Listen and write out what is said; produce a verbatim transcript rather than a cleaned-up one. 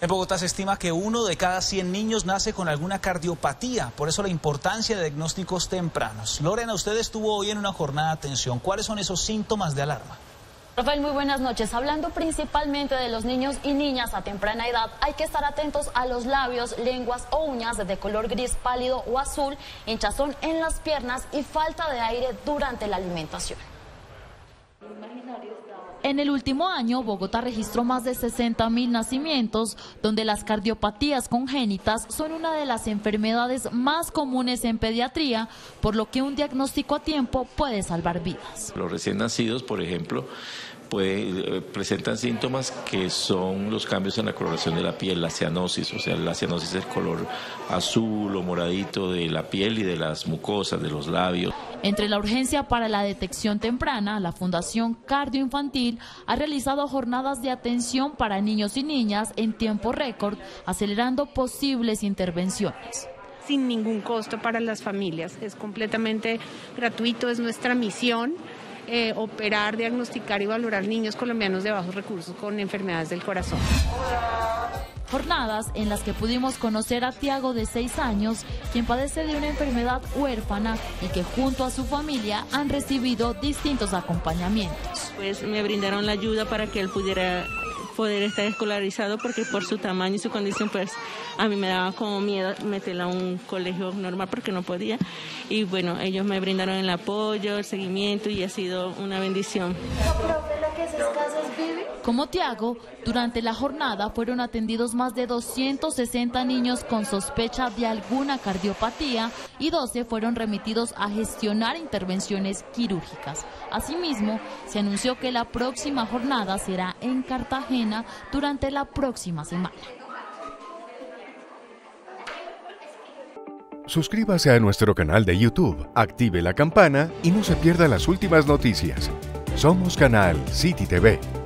En Bogotá se estima que uno de cada cien niños nace con alguna cardiopatía, por eso la importancia de diagnósticos tempranos. Lorena, usted estuvo hoy en una jornada de atención. ¿Cuáles son esos síntomas de alarma? Rafael, muy buenas noches. Hablando principalmente de los niños y niñas a temprana edad, hay que estar atentos a los labios, lenguas o uñas de color gris pálido o azul, hinchazón en las piernas y falta de aire durante la alimentación. En el último año, Bogotá registró más de sesenta mil nacimientos, donde las cardiopatías congénitas son una de las enfermedades más comunes en pediatría, por lo que un diagnóstico a tiempo puede salvar vidas. Los recién nacidos, por ejemplo, Puede, presentan síntomas que son los cambios en la coloración de la piel, la cianosis, o sea, la cianosis es el color azul o moradito de la piel y de las mucosas, de los labios. Entre la urgencia para la detección temprana, la Fundación Cardioinfantil ha realizado jornadas de atención para niños y niñas en tiempo récord, acelerando posibles intervenciones. Sin ningún costo para las familias, es completamente gratuito, es nuestra misión. Eh, operar, diagnosticar y valorar niños colombianos de bajos recursos con enfermedades del corazón. Jornadas en las que pudimos conocer a Tiago, de seis años, quien padece de una enfermedad huérfana y que junto a su familia han recibido distintos acompañamientos. Pues me brindaron la ayuda para que él pudiera poder estar escolarizado, porque por su tamaño y su condición pues a mí me daba como miedo meterlo a un colegio normal porque no podía, y bueno, ellos me brindaron el apoyo, el seguimiento y ha sido una bendición. Como Tiago, durante la jornada fueron atendidos más de doscientos sesenta niños con sospecha de alguna cardiopatía y doce fueron remitidos a gestionar intervenciones quirúrgicas. Asimismo, se anunció que la próxima jornada será en Cartagena durante la próxima semana. Suscríbase a nuestro canal de YouTube, active la campana y no se pierda las últimas noticias. Somos Canal City T V.